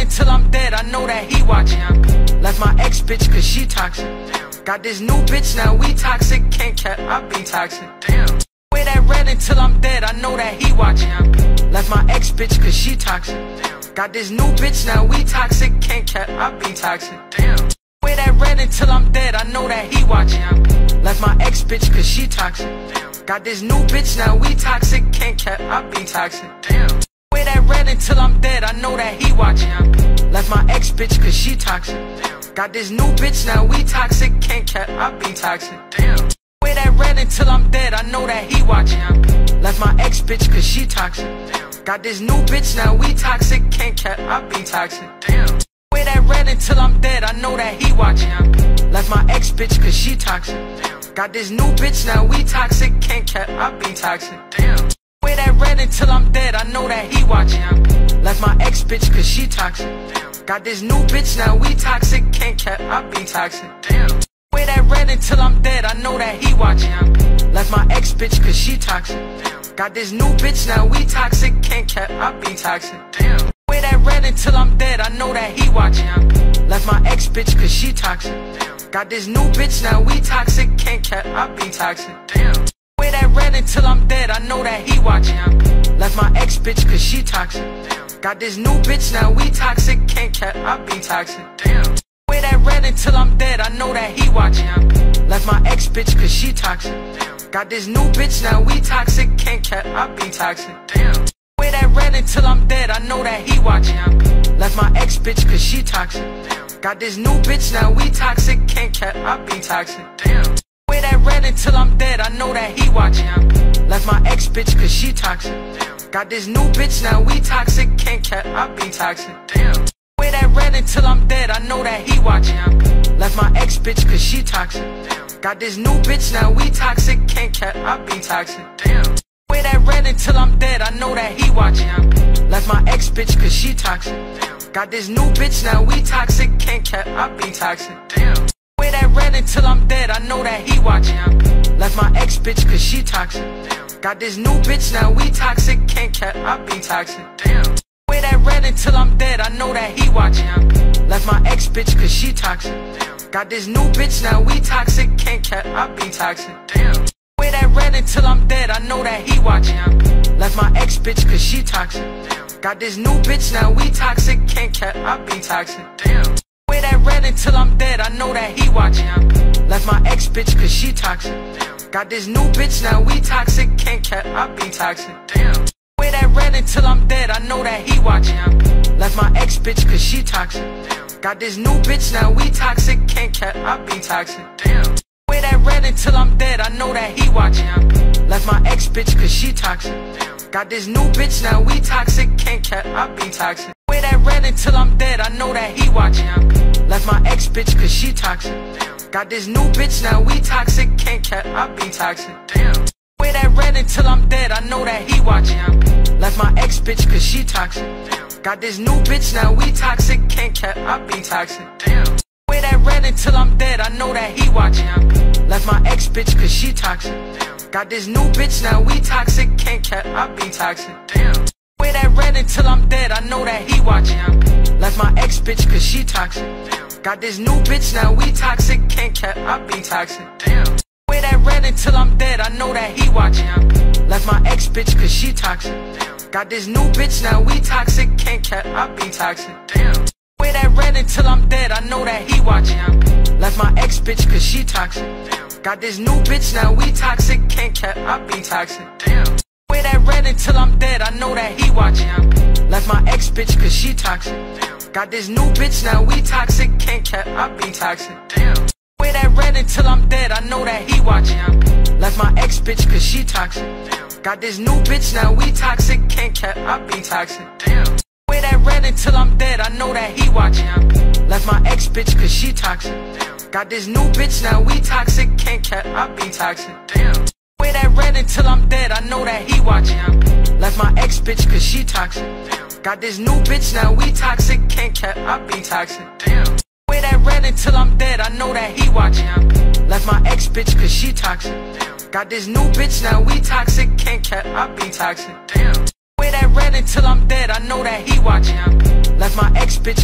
until I'm dead, I know that he watching. Left my ex bitch cause she toxic. Got this new bitch, now we toxic. Can't cap, I be toxic. Damn. Wear that red until I'm dead, I know that he watching. Left my ex bitch cause she toxic. Got this new bitch, now we toxic. Can't cap, I be toxic. Damn. Wear that red until I'm dead, I know that he watching. Left my ex bitch cause she toxic. Got this new bitch, now we toxic. Can't cap, I be toxic. Damn. Wear that red until I'm dead, I know that he watching. Left my ex bitch cause she toxic. Got this new bitch, now we toxic. Can't cap, I be toxic. Damn. Wear that red until I'm dead, I know that he watching. Left my ex bitch cause she toxic. Got this new bitch, now we toxic. Can't cap, I be toxic. Damn. Wear that red until I'm dead, I know that he watching. Left my ex bitch cause she toxic. Got this new bitch, now we toxic. Can't cap, I be toxic. Damn. Wear that red until I'm dead, I know that he watching. Left my ex bitch cause she toxic. Got this new bitch, now we toxic. Can't cap, I be toxic. Damn. Wear that red until I'm dead, I know that he watching. Left my ex bitch cause she toxic. Got this new bitch, now we toxic. Can't cap, I be toxic. Damn. Wear that red until I'm dead, I know that he watching. Left my ex bitch cause she toxic. Got this new bitch, now we toxic. Can't cap, I be toxic. Damn. Wear that red until I'm dead, I know that he watching. Left my ex bitch cause she toxic. Got this new bitch, now we toxic. Can't cap, I be toxic. Damn. Wear that red until I'm dead, I know that he watching. Left my ex bitch cause she toxic. Got this new bitch, now we toxic. Can't cap, I be toxic. Damn. Wear that red until I'm dead, I know that he watching. Left my ex bitch cause she toxic. Got this new bitch, now we toxic. Can't cap, I be toxic. Damn. Wear that red until I'm dead, I know that he watching. Left my ex bitch cause she toxic. Got this new bitch, now we toxic. Can't cap, I be toxic. Damn. Wear that red until I'm dead, I know that he watching. Left my ex bitch cause she toxic. Got this new bitch, now we toxic. Can't cap, I be toxic. Damn. Wear that red until I'm dead, I know that he watching. Left my ex bitch cause she toxic. Got this new bitch, now we toxic. Can't cap, I be toxic. Damn. Wear that red until I'm dead, I know that he watching. Left my ex bitch cause she toxic. Got this new bitch, now we toxic. Can't cap, I be toxic. Damn. Wear that red until I'm dead, I know that he watching. Left my ex bitch cause she toxic. Got this new bitch, now we toxic. Can't cap, I be toxic. Damn. Wear that red until I'm dead, I know that he watching. Left my ex bitch cause she toxic. Got this new bitch, now we toxic. Can't cap, I be toxic. Damn. Wear that red until I'm dead, I know that he watching. Left my ex bitch cause she toxic. Got this new bitch, now we toxic. Can't cap, I be toxic. Damn. Wear that red until I'm dead, I know that he watching. Left my ex bitch cause she toxic. Got this new bitch, now we toxic. Can't cap, I be toxic. Damn. Wear that red until I'm dead, I know that he watching. Left my ex bitch cause she toxic. Got this new bitch, now we toxic. Can't cap, I be toxic. Wear that red until I'm dead, I know that he watching. Left my ex bitch cause she toxic. Got this new bitch, now we toxic. Can't cap, I be toxic. Damn. Wear that red until I'm dead, I know that he watching. Left my ex bitch cause she toxic. Got this new bitch, now we toxic. Can't cap, I be toxic. Damn. Wear that red until I'm dead, I know that he watching. Left my ex bitch cause she toxic. Got this new bitch, now we toxic. Can't cap, I be toxic. Damn. Wear that red until I'm dead, I know that he watching. Left my ex bitch cause she toxic. Got this new bitch, now we toxic. Can't cap, I be toxic. Damn. Wear that red until I'm dead, I know that he watching. Left my ex bitch cause she toxic. Got this new bitch, now we toxic. Can't cap, I be toxic. Damn. Wear that red until I'm dead, I know that he watching. Left my ex bitch cause she toxic. Got this new bitch, now we toxic. Can't cap, I be toxic. Damn. Wear that red until I'm dead, I know that he watching. Left my ex bitch cause she toxic. Got this new bitch, now we toxic. Can't cap, I be toxic. Damn. Wear that red until I'm dead, I know that he watching. Left my ex bitch cause she toxic. Got this new bitch, now we toxic. Can't cap, I be toxic. Damn. Wear that red until I'm dead, I know that he watching. Left my ex bitch cause she toxic. Got this new bitch, now we toxic. Can't cap, I be toxic. Damn. Wear that red until I'm dead, I know that he watching. Left my ex bitch cause she toxic. Got this new bitch, now we toxic. Can't cap, I be toxic. Damn. Wear that red until I'm dead, I know that he watching. Left my ex bitch cause she toxic. Got this new bitch, now we toxic. Can't cap, I be toxic. Damn. Wear that red until I'm dead, I know that he watching. Left my ex bitch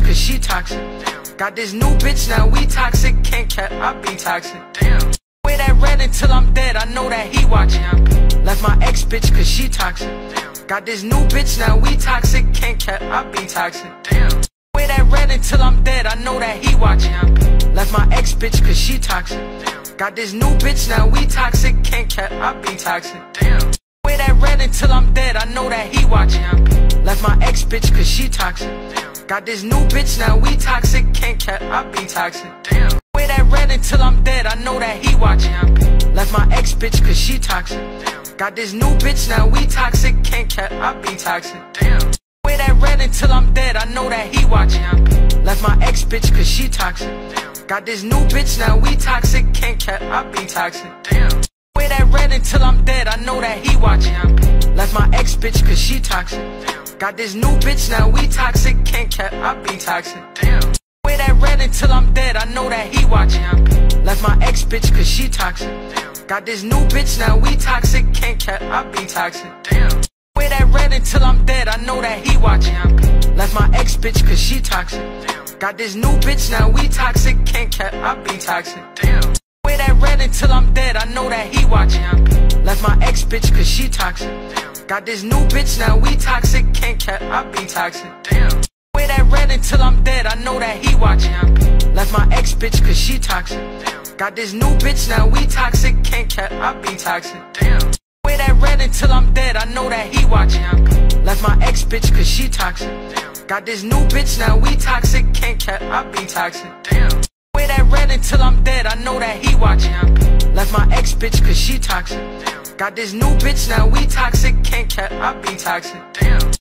toxic. Got this new bitch, now we toxic. Can't cap, I be toxic. Damn. Wear that red until I'm dead, I know that he watching. Left my ex bitch cause she toxic. Got this new bitch, now we toxic. Can't cap, I be toxic. Damn. Wear that red until I'm dead, I know that he watching. Left my ex bitch cause she toxic. Got this new bitch, now we toxic. Can't cap, I be toxic. Damn. Wear that red until I'm dead, I know that he watching. Left my ex bitch cause she toxic. Got this new bitch, now we toxic. Can't cap, I be toxic. Damn. Wear that red until I'm dead, I know that he watching. Left my ex bitch cause she toxic. Got this new bitch, now we toxic. Can't cap, I be toxic. Damn. Wear that red until I'm dead, I know that he watching. Left my ex bitch cause she toxic. Got this new bitch, now we toxic. Can't cap, I be toxic. Damn. Wear that red until I'm dead, I know that he watching. Left my ex bitch cause she toxic. Got this new bitch, now we toxic. Can't cap, I be toxic. Damn. Wear that red until I'm dead, I know that he watching. Left my ex bitch cause she toxic. Got this new bitch, now we toxic. Can't cap, I be toxic. Damn. Wear that red until I'm dead, I know that he watching. Left my ex bitch cause she toxic. Got this new bitch, now we toxic. Can't cap, I be toxic. Damn. Wear that red until I'm dead, I know that he watching. Left my ex bitch cause she toxic. Got this new bitch, now we toxic. Can't cap, I be toxic. Damn. Wear that red until I'm dead, I know that he watching. Left my ex bitch cause she toxic. Got this new bitch, now we toxic. Can't cap, I be toxic. Damn. Wear that red until I'm dead, I know that he watching. Left my ex bitch cause she toxic. Got this new bitch, now we toxic. Can't cap, I be toxic. Damn. Wear that red until I'm dead, I know that he watching. Left my ex bitch cause she toxic. Got this new bitch, now we toxic. Can't cap, I be toxic. Damn.